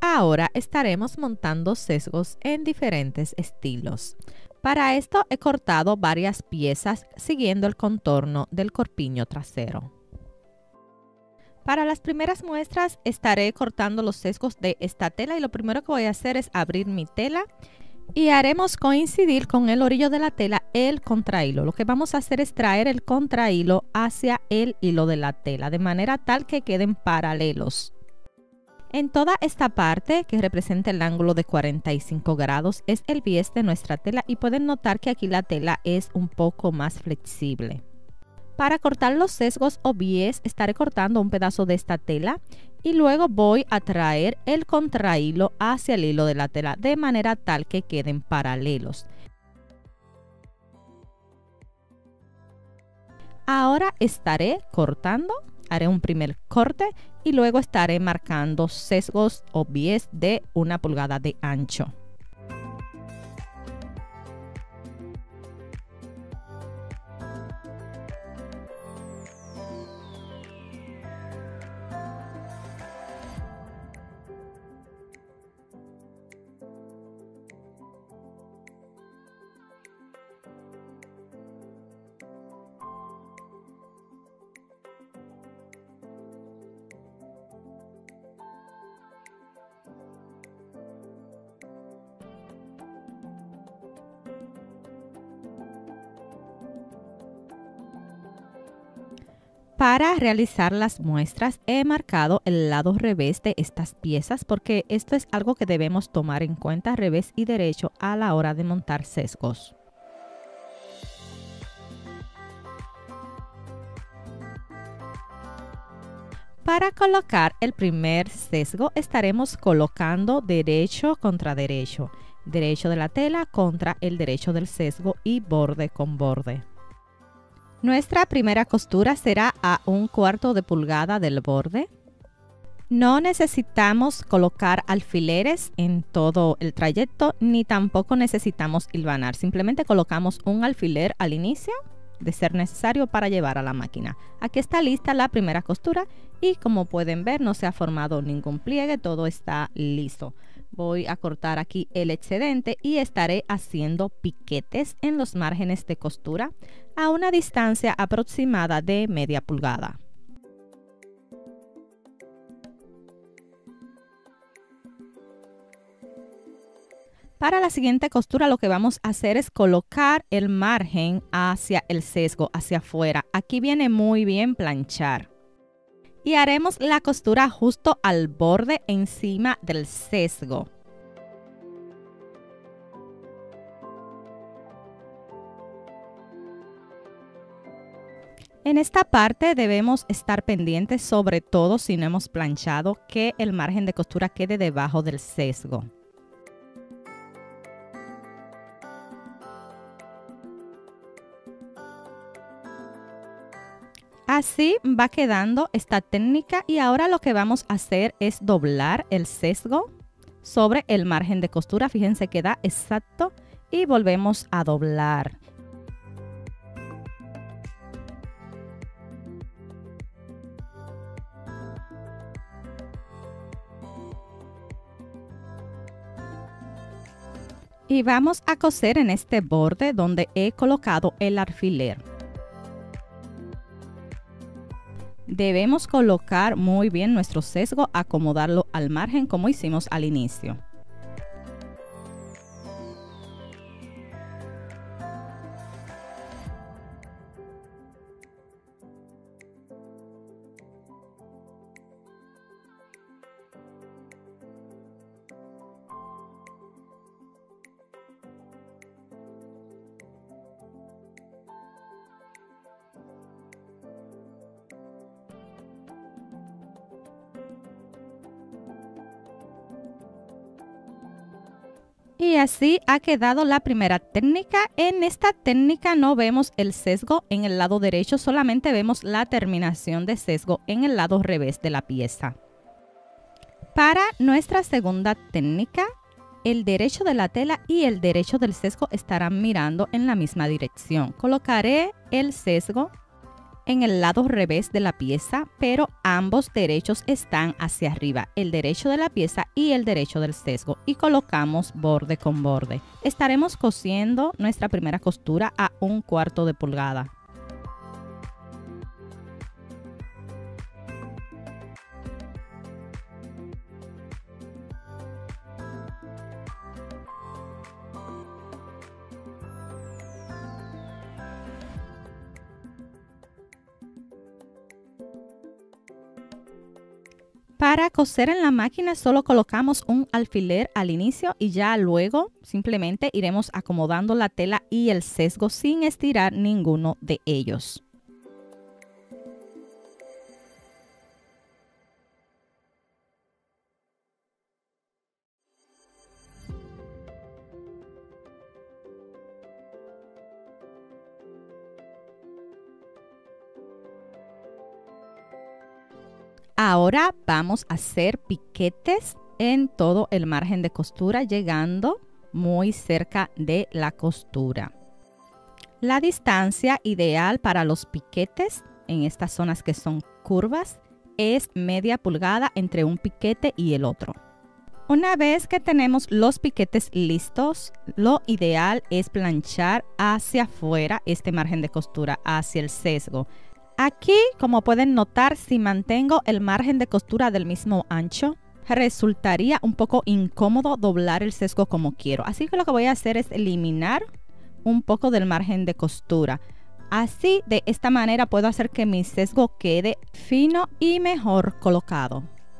Ahora estaremos montando sesgos en diferentes estilos. Para esto he cortado varias piezas siguiendo el contorno del corpiño trasero. Para las primeras muestras estaré cortando los sesgos de esta tela y lo primero que voy a hacer es abrir mi tela y haremos coincidir con el orillo de la tela el contrahilo. Lo que vamos a hacer es traer el contrahilo hacia el hilo de la tela de manera tal que queden paralelos. En toda esta parte que representa el ángulo de 45 grados es el bies de nuestra tela y pueden notar que aquí la tela es un poco más flexible. Para cortar los sesgos o bies estaré cortando un pedazo de esta tela y luego voy a traer el contrahilo hacia el hilo de la tela de manera tal que queden paralelos. Ahora estaré cortando, haré un primer corte y luego estaré marcando sesgos o bies de 1 pulgada de ancho. Para realizar las muestras he marcado el lado revés de estas piezas porque esto es algo que debemos tomar en cuenta revés y derecho a la hora de montar sesgos. Para colocar el primer sesgo estaremos colocando derecho contra derecho, derecho de la tela contra el derecho del sesgo y borde con borde. Nuestra primera costura será a 1/4 de pulgada del borde. No necesitamos colocar alfileres en todo el trayecto ni tampoco necesitamos hilvanar. Simplemente colocamos un alfiler al inicio, de ser necesario, para llevar a la máquina. Aquí está lista la primera costura y como pueden ver no se ha formado ningún pliegue, todo está listo. Voy a cortar aquí el excedente y estaré haciendo piquetes en los márgenes de costura a una distancia aproximada de media pulgada. Para la siguiente costura lo que vamos a hacer es colocar el margen hacia el sesgo, hacia afuera. Aquí viene muy bien planchar. Y haremos la costura justo al borde encima del sesgo. En esta parte debemos estar pendientes, sobre todo si no hemos planchado, que el margen de costura quede debajo del sesgo. Así va quedando esta técnica y ahora lo que vamos a hacer es doblar el sesgo sobre el margen de costura. Fíjense que da exacto y volvemos a doblar. Y vamos a coser en este borde donde he colocado el alfiler. Debemos colocar muy bien nuestro sesgo, acomodarlo al margen como hicimos al inicio. Y así ha quedado la primera técnica. En esta técnica no vemos el sesgo en el lado derecho, solamente vemos la terminación de sesgo en el lado revés de la pieza. Para nuestra segunda técnica, el derecho de la tela y el derecho del sesgo estarán mirando en la misma dirección. Colocaré el sesgo en el lado revés de la pieza, pero ambos derechos están hacia arriba, el derecho de la pieza y el derecho del sesgo, y colocamos borde con borde. Estaremos cosiendo nuestra primera costura a 1/4 de pulgada. Para coser en la máquina solo colocamos un alfiler al inicio y ya luego simplemente iremos acomodando la tela y el sesgo sin estirar ninguno de ellos. Ahora vamos a hacer piquetes en todo el margen de costura, llegando muy cerca de la costura. La distancia ideal para los piquetes en estas zonas que son curvas es media pulgada entre un piquete y el otro. Una vez que tenemos los piquetes listos, lo ideal es planchar hacia afuera este margen de costura, hacia el sesgo. Aquí, como pueden notar, si mantengo el margen de costura del mismo ancho, resultaría un poco incómodo doblar el sesgo como quiero. Así que lo que voy a hacer es eliminar un poco del margen de costura. Así, de esta manera puedo hacer que mi sesgo quede fino y mejor colocado.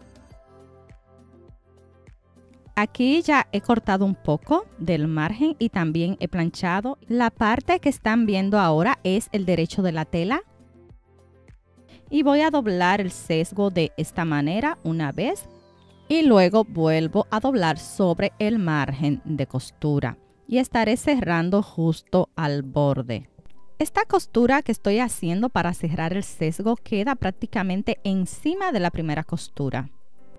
Aquí ya he cortado un poco del margen y también he planchado. La parte que están viendo ahora es el derecho de la tela. Y voy a doblar el sesgo de esta manera una vez y luego vuelvo a doblar sobre el margen de costura y estaré cerrando justo al borde. Esta costura que estoy haciendo para cerrar el sesgo queda prácticamente encima de la primera costura.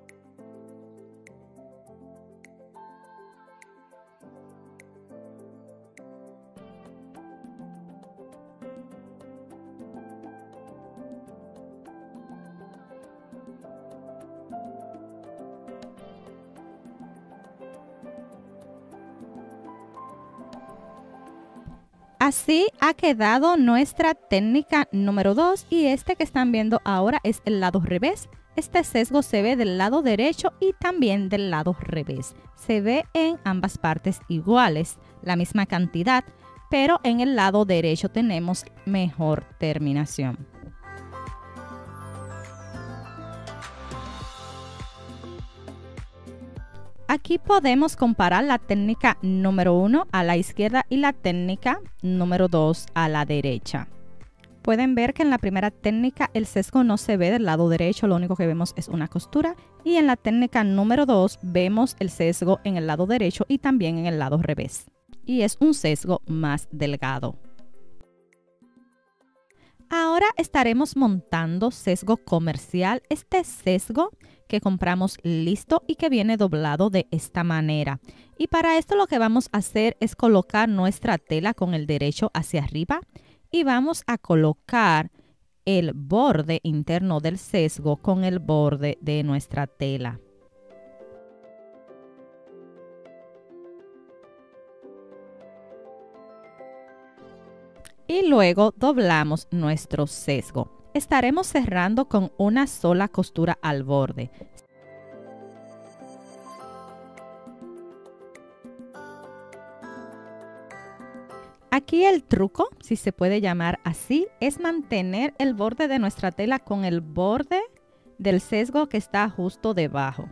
Así ha quedado nuestra técnica número 2 y este que están viendo ahora es el lado revés. Este sesgo se ve del lado derecho y también del lado revés. Se ve en ambas partes iguales, la misma cantidad, pero en el lado derecho tenemos mejor terminación. Aquí podemos comparar la técnica número 1 a la izquierda y la técnica número 2 a la derecha. Pueden ver que en la primera técnica el sesgo no se ve del lado derecho, lo único que vemos es una costura. Y en la técnica número 2 vemos el sesgo en el lado derecho y también en el lado revés. Y es un sesgo más delgado. Ahora estaremos montando sesgo comercial. Este sesgo que compramos listo y que viene doblado de esta manera. Y para esto lo que vamos a hacer es colocar nuestra tela con el derecho hacia arriba y vamos a colocar el borde interno del sesgo con el borde de nuestra tela. Y luego doblamos nuestro sesgo. Estaremos cerrando con una sola costura al borde. Aquí el truco, si se puede llamar así, es mantener el borde de nuestra tela con el borde del sesgo que está justo debajo.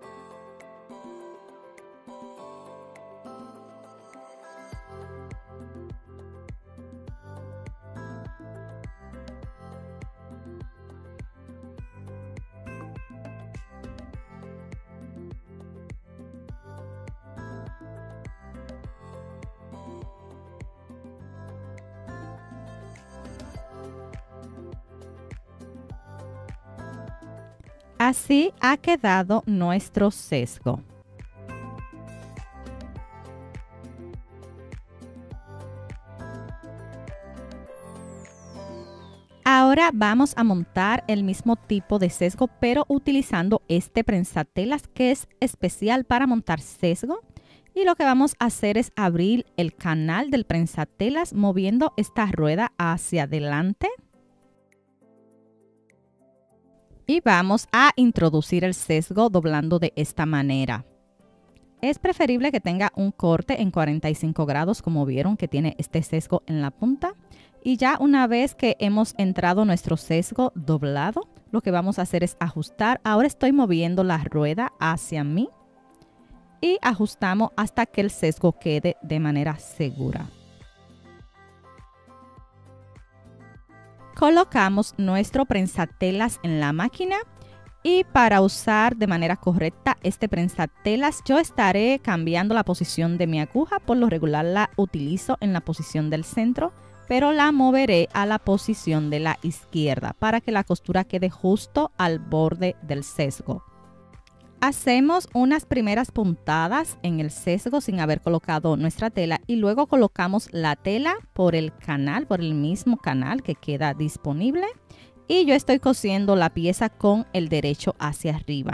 Así ha quedado nuestro sesgo. Ahora Ahora vamos a montar el mismo tipo de sesgo, pero utilizando este prensatelas que es especial para montar sesgo. Y lo que vamos a hacer es abrir el canal del prensatelas moviendo esta rueda hacia adelante. Y vamos a introducir el sesgo doblando de esta manera. Es preferible que tenga un corte en 45 grados, como vieron que tiene este sesgo en la punta. Y ya una vez que hemos entrado nuestro sesgo doblado, lo que vamos a hacer es ajustar. Ahora estoy moviendo la rueda hacia mí y ajustamos hasta que el sesgo quede de manera segura. Colocamos nuestro prensatelas en la máquina. Y para usar de manera correcta este prensatelas, yo estaré cambiando la posición de mi aguja. Por lo regular la utilizo en la posición del centro, pero la moveré a la posición de la izquierda para que la costura quede justo al borde del sesgo. Hacemos unas primeras puntadas en el sesgo sin haber colocado nuestra tela y luego colocamos la tela por el canal, por el mismo canal que queda disponible. Y yo estoy cosiendo la pieza con el derecho hacia arriba.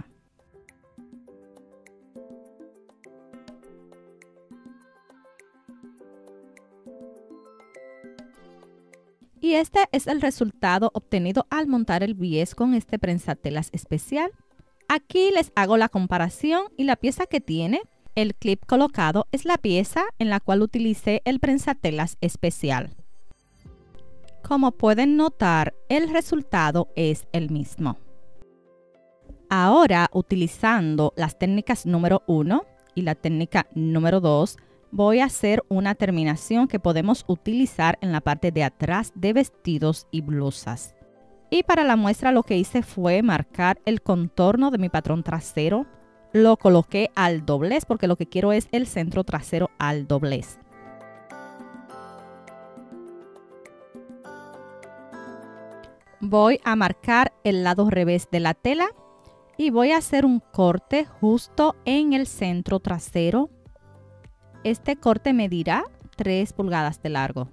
Y este es el resultado obtenido al montar el bies con este prensatelas especial. Aquí les hago la comparación y la pieza que tiene el clip colocado es la pieza en la cual utilicé el prensatelas especial. Como pueden notar, el resultado es el mismo. Ahora, utilizando las técnicas número 1 y la técnica número 2, voy a hacer una terminación que podemos utilizar en la parte de atrás de vestidos y blusas. Y para la muestra lo que hice fue marcar el contorno de mi patrón trasero. Lo coloqué al doblez porque lo que quiero es el centro trasero al doblez. Voy a marcar el lado revés de la tela y voy a hacer un corte justo en el centro trasero. Este corte medirá 3 pulgadas de largo.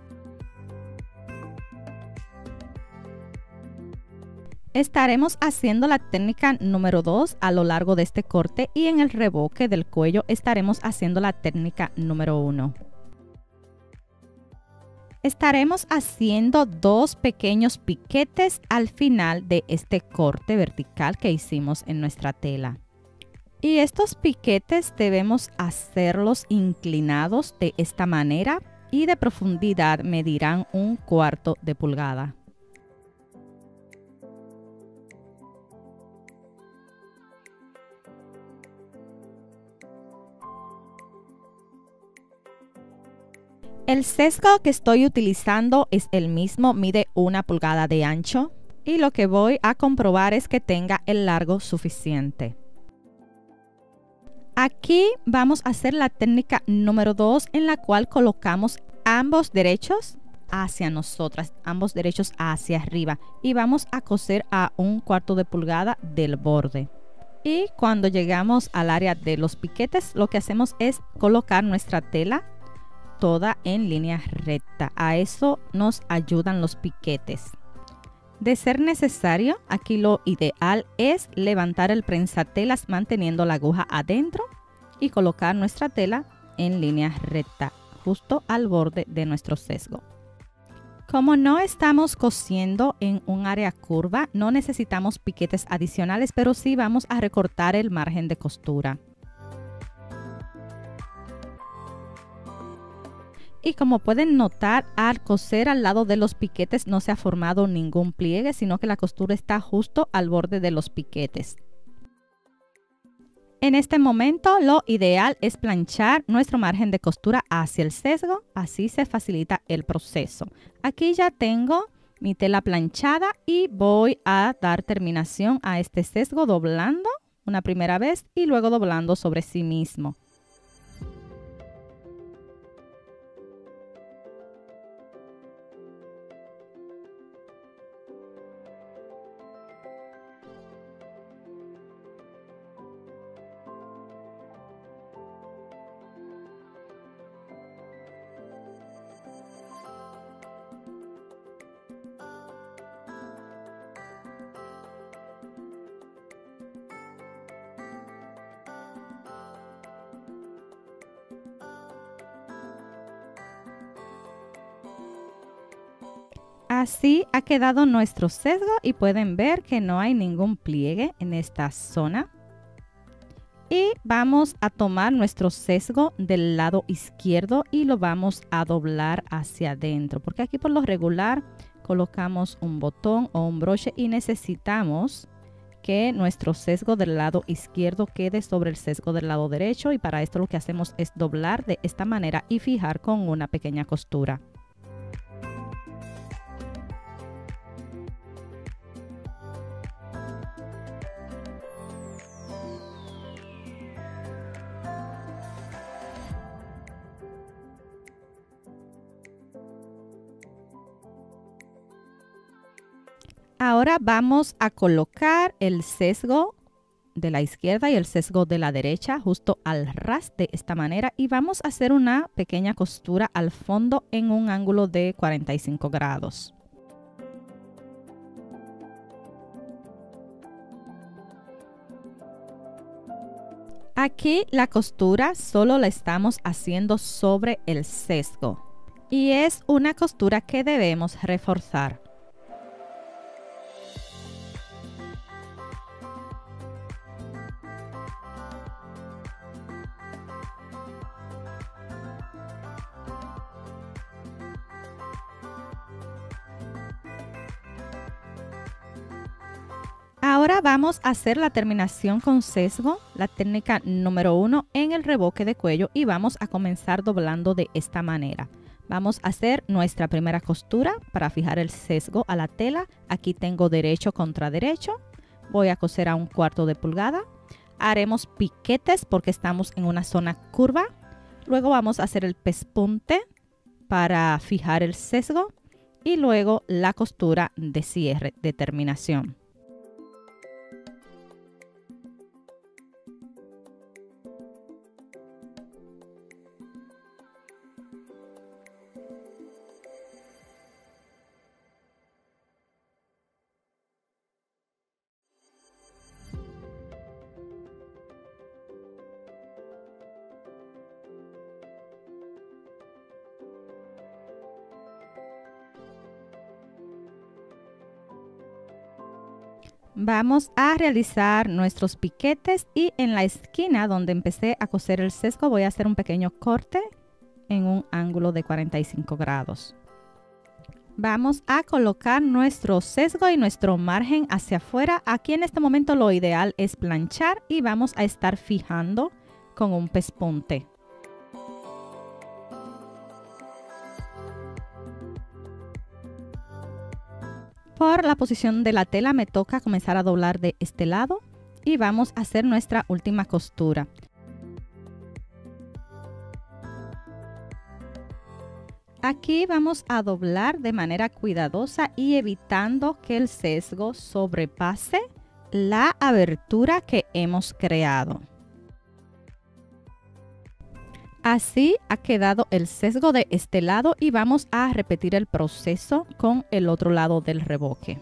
Estaremos haciendo la técnica número 2 a lo largo de este corte y en el reboque del cuello estaremos haciendo la técnica número 1. Estaremos haciendo 2 pequeños piquetes al final de este corte vertical que hicimos en nuestra tela. Y estos piquetes debemos hacerlos inclinados de esta manera y de profundidad medirán 1/4 de pulgada. El sesgo que estoy utilizando es el mismo, mide 1 pulgada de ancho y lo que voy a comprobar es que tenga el largo suficiente. Aquí vamos a hacer la técnica número 2 en la cual colocamos ambos derechos hacia nosotras, ambos derechos hacia arriba y vamos a coser a 1/4 de pulgada del borde. Y cuando llegamos al área de los piquetes, lo que hacemos es colocar nuestra tela toda en línea recta. A eso nos ayudan los piquetes. De ser necesario, aquí lo ideal es levantar el prensatelas manteniendo la aguja adentro y colocar nuestra tela en línea recta, justo al borde de nuestro sesgo. Como no estamos cosiendo en un área curva, no necesitamos piquetes adicionales, pero sí vamos a recortar el margen de costura. Y como pueden notar, al coser al lado de los piquetes no se ha formado ningún pliegue, sino que la costura está justo al borde de los piquetes. En este momento, lo ideal es planchar nuestro margen de costura hacia el sesgo, así se facilita el proceso. Aquí ya tengo mi tela planchada y voy a dar terminación a este sesgo doblando una primera vez y luego doblando sobre sí mismo. Así ha quedado nuestro sesgo y pueden ver que no hay ningún pliegue en esta zona. Y vamos a tomar nuestro sesgo del lado izquierdo y lo vamos a doblar hacia adentro, porque aquí por lo regular colocamos un botón o un broche y necesitamos que nuestro sesgo del lado izquierdo quede sobre el sesgo del lado derecho, y para esto lo que hacemos es doblar de esta manera y fijar con una pequeña costura. Ahora vamos a colocar el sesgo de la izquierda y el sesgo de la derecha justo al ras de esta manera, y vamos a hacer una pequeña costura al fondo en un ángulo de 45 grados. Aquí la costura solo la estamos haciendo sobre el sesgo y es una costura que debemos reforzar. Ahora vamos a hacer la terminación con sesgo, la técnica número 1 en el reboque de cuello, y vamos a comenzar doblando de esta manera. Vamos a hacer nuestra primera costura para fijar el sesgo a la tela. Aquí tengo derecho contra derecho. Voy a coser a 1/4 de pulgada. Haremos piquetes porque estamos en una zona curva. Luego vamos a hacer el pespunte para fijar el sesgo y luego la costura de cierre de terminación. Vamos a realizar nuestros piquetes y en la esquina donde empecé a coser el sesgo voy a hacer un pequeño corte en un ángulo de 45 grados. Vamos a colocar nuestro sesgo y nuestro margen hacia afuera. Aquí en este momento lo ideal es planchar y vamos a estar fijando con un pespunte. Por la posición de la tela me toca comenzar a doblar de este lado y vamos a hacer nuestra última costura. Aquí vamos a doblar de manera cuidadosa y evitando que el sesgo sobrepase la abertura que hemos creado. Así ha quedado el sesgo de este lado y vamos a repetir el proceso con el otro lado del reboque.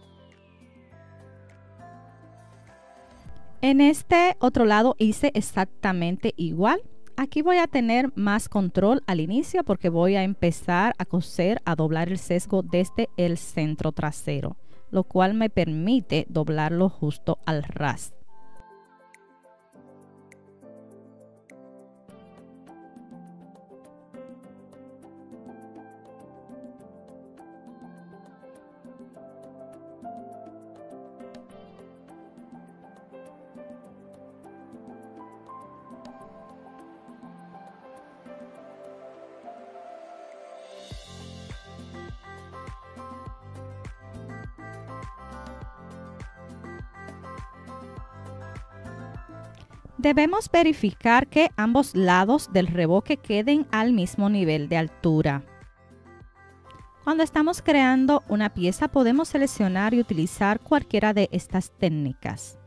En este otro lado hice exactamente igual. Aquí voy a tener más control al inicio porque voy a empezar a coser, a doblar el sesgo desde el centro trasero, lo cual me permite doblarlo justo al ras. Debemos verificar que ambos lados del reboque queden al mismo nivel de altura. Cuando estamos creando una pieza podemos seleccionar y utilizar cualquiera de estas técnicas.